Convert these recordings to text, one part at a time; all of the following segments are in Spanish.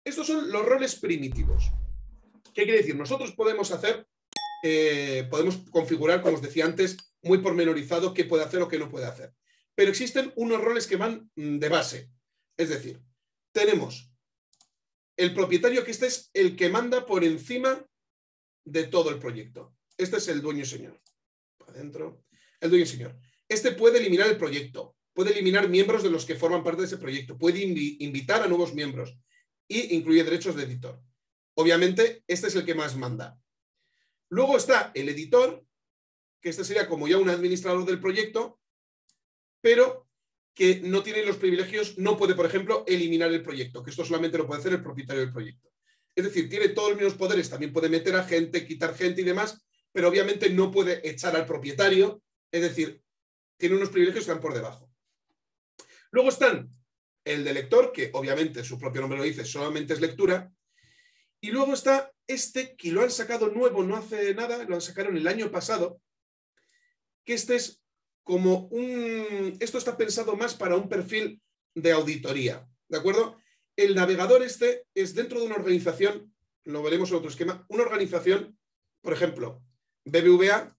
Estos son los roles primitivos. ¿Qué quiere decir? Nosotros podemos hacer, podemos configurar, como os decía antes, muy pormenorizado qué puede hacer o qué no puede hacer. Pero existen unos roles que van de base. Es decir, tenemos el propietario, que este es el que manda por encima de todo el proyecto. Este es el dueño señor. Adentro. El dueño señor. Este puede eliminar el proyecto, puede eliminar miembros de los que forman parte de ese proyecto, puede invitar a nuevos miembros y incluye derechos de editor. Obviamente, este es el que más manda. Luego está el editor, que este sería como ya un administrador del proyecto, pero que no tiene los privilegios, no puede, por ejemplo, eliminar el proyecto, que esto solamente lo puede hacer el propietario del proyecto. Es decir, tiene todos los mismos poderes, también puede meter a gente, quitar gente y demás, pero obviamente no puede echar al propietario, es decir, tiene unos privilegios que están por debajo. Luego están el de lector, que obviamente su propio nombre lo dice, solamente es lectura, y luego está este, que lo han sacado nuevo, no hace nada, lo han sacado el año pasado, que este es como esto está pensado más para un perfil de auditoría, ¿de acuerdo? El navegador este es dentro de una organización, lo veremos en otro esquema, una organización, por ejemplo, BBVA,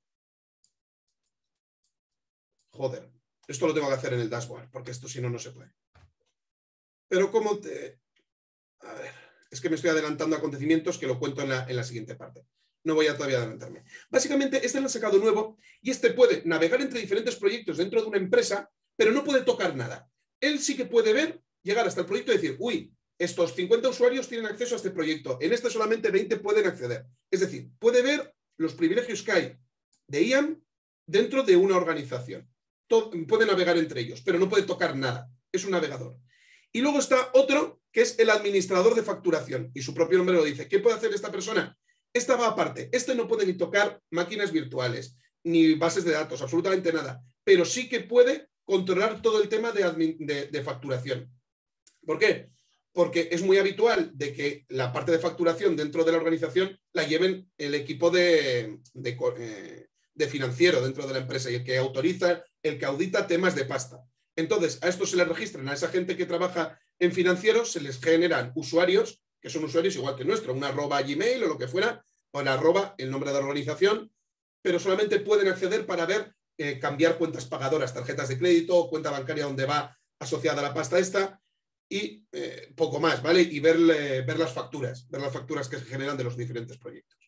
joder, esto lo tengo que hacer en el dashboard, porque esto si no, no se puede. Pero como te... A ver, es que me estoy adelantando a acontecimientos que lo cuento en la siguiente parte. No voy a todavía adelantarme. Básicamente, este lo han sacado nuevo y este puede navegar entre diferentes proyectos dentro de una empresa, pero no puede tocar nada. Él sí que puede ver, llegar hasta el proyecto y decir, uy, estos 50 usuarios tienen acceso a este proyecto, en este solamente 20 pueden acceder. Es decir, puede ver los privilegios que hay de IAM dentro de una organización. Puede navegar entre ellos, pero no puede tocar nada. Es un navegador. Y luego está otro, que es el administrador de facturación, y su propio nombre lo dice. ¿Qué puede hacer esta persona? Esta va aparte. Este no puede ni tocar máquinas virtuales, ni bases de datos, absolutamente nada. Pero sí que puede controlar todo el tema de facturación. ¿Por qué? Porque es muy habitual de que la parte de facturación dentro de la organización la lleven el equipo de financiero dentro de la empresa y el que autoriza, el que audita temas de pasta. Entonces, a esto se les registran, a esa gente que trabaja en financieros, se les generan usuarios, que son usuarios igual que nuestro, una @Gmail o lo que fuera, o el el nombre de la organización, pero solamente pueden acceder para ver, cambiar cuentas pagadoras, tarjetas de crédito, cuenta bancaria donde va asociada la pasta esta, y poco más, ¿vale? Y ver las facturas que se generan de los diferentes proyectos.